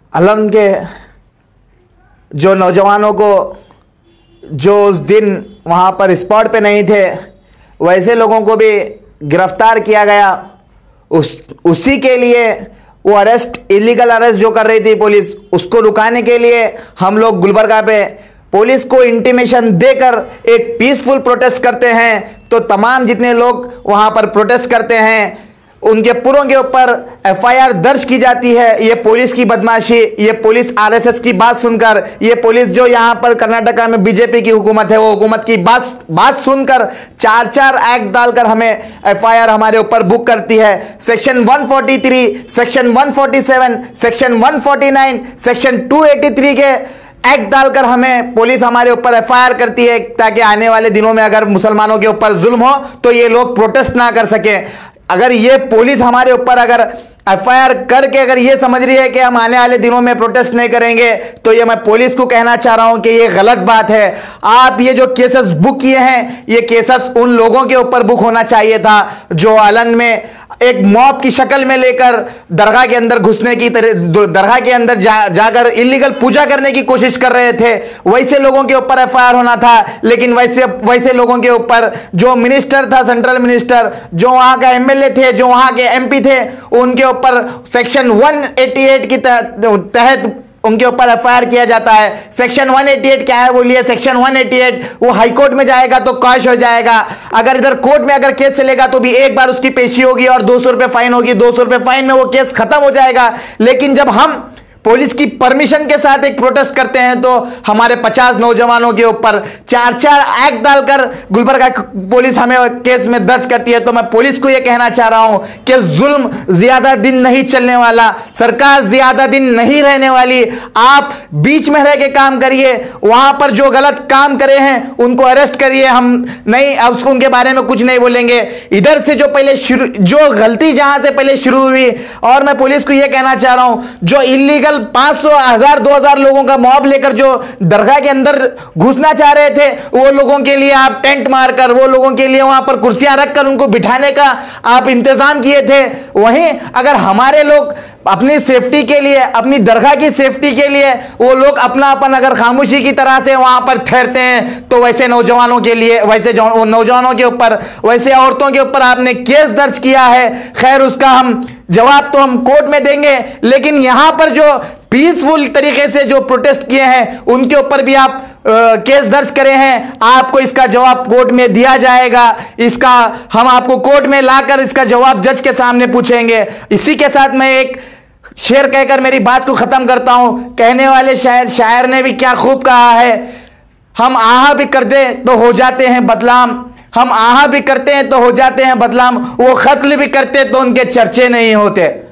अलंग के जो नौजवानों को जो उस दिन वहाँ पर स्पॉट पे नहीं थे वैसे लोगों को भी गिरफ्तार किया गया। उसी के लिए वो अरेस्ट, इलीगल अरेस्ट जो कर रही थी पुलिस, उसको रुकाने के लिए हम लोग गुलबर्गा पे पुलिस को इंटीमेशन देकर एक पीसफुल प्रोटेस्ट करते हैं। तो तमाम जितने लोग वहाँ पर प्रोटेस्ट करते हैं उनके पूरों के ऊपर एफआईआर दर्ज की जाती है। ये पुलिस की बदमाशी, ये पुलिस आरएसएस की बात सुनकर, ये पुलिस जो यहाँ पर कर्नाटका में बीजेपी की हुकूमत है वो हुकूमत की बात सुनकर 4-4 एक्ट डालकर हमें एफआईआर हमारे ऊपर बुक करती है। सेक्शन 143, सेक्शन 147, सेक्शन 149, सेक्शन 283 के एक्ट डालकर हमें पुलिस हमारे ऊपर एफआईआर करती है ताकि आने वाले दिनों में अगर मुसलमानों के ऊपर जुल्म हो तो ये लोग प्रोटेस्ट ना कर सके। अगर ये पुलिस हमारे ऊपर अगर एफआईआर करके अगर ये समझ रही है कि हम आने वाले दिनों में प्रोटेस्ट नहीं करेंगे तो ये मैं पुलिस को कहना चाह रहा हूं कि ये गलत बात है। आप ये जो केसेस बुक किए हैं ये केसेस उन लोगों के ऊपर बुक होना चाहिए था जो आलन में एक मॉब की शक्ल में लेकर दरगाह के अंदर घुसने की तरह, दरगाह के अंदर जाकर इलीगल पूजा करने की कोशिश कर रहे थे। वैसे लोगों के ऊपर एफआईआर होना था, लेकिन वैसे लोगों के ऊपर जो मिनिस्टर था, सेंट्रल मिनिस्टर, जो वहां का एमएलए थे, जो वहां के एमपी थे, उनके ऊपर सेक्शन 188 की तहत उनके ऊपर एफआईआर किया जाता है। सेक्शन 188 क्या है बोलिए? सेक्शन 188 वो हाई कोर्ट में जाएगा तो कॉश हो जाएगा। अगर इधर कोर्ट में अगर केस चलेगा तो भी एक बार उसकी पेशी होगी और 200 रुपए फाइन होगी, 200 रुपए फाइन में वो केस खत्म हो जाएगा। लेकिन जब हम पुलिस की परमिशन के साथ एक प्रोटेस्ट करते हैं तो हमारे 50 नौजवानों के ऊपर 4-4 एक्ट डालकर गुलबर्गा पुलिस हमें केस में दर्ज करती है। तो मैं पुलिस को यह कहना चाह रहा हूं कि जुल्म ज्यादा दिन नहीं चलने वाला, सरकार ज्यादा दिन नहीं रहने वाली। आप बीच में रह के काम करिए, वहां पर जो गलत काम करे हैं उनको अरेस्ट करिए। हम नहीं उसको उनके बारे में कुछ नहीं बोलेंगे। इधर से जो पहले जो गलती जहां से पहले शुरू हुई, और मैं पुलिस को यह कहना चाह रहा हूं जो इलीगल 500, 1000, 2000 लोगों का मॉब लेकर जो दरगाह के अंदर घुसना चाह रहे थे, वो लोगों के लिए आप टेंट मारकर, वो लोगों के लिए वहां पर कुर्सियां रखकर उनको बिठाने का आप इंतजाम किए थे। वहीं अगर हमारे लोग अपनी सेफ्टी के लिए, अपनी दरगाह की सेफ्टी के लिए वो लोग अपना अपन अगर खामोशी की तरह से वहां पर ठहरते हैं तो वैसे नौजवानों के लिए, वैसे नौजवानों के ऊपर, वैसे औरतों के ऊपर आपने केस दर्ज किया है। खैर उसका हम जवाब तो हम कोर्ट में देंगे, लेकिन यहां पर जो पीसफुल तरीके से जो प्रोटेस्ट किए हैं उनके ऊपर भी आप केस दर्ज करे हैं। आपको इसका जवाब कोर्ट में दिया जाएगा। इसका हम आपको कोर्ट में लाकर इसका जवाब जज के सामने पूछेंगे। इसी के साथ मैं एक शेर कहकर मेरी बात को खत्म करता हूं। कहने वाले शायर ने भी क्या खूब कहा है, हम आहा भी करते तो हो जाते हैं बदनाम, हम आहा भी करते हैं तो हो जाते हैं बदनाम, वो कत्ल भी करते तो उनके चर्चे नहीं होते।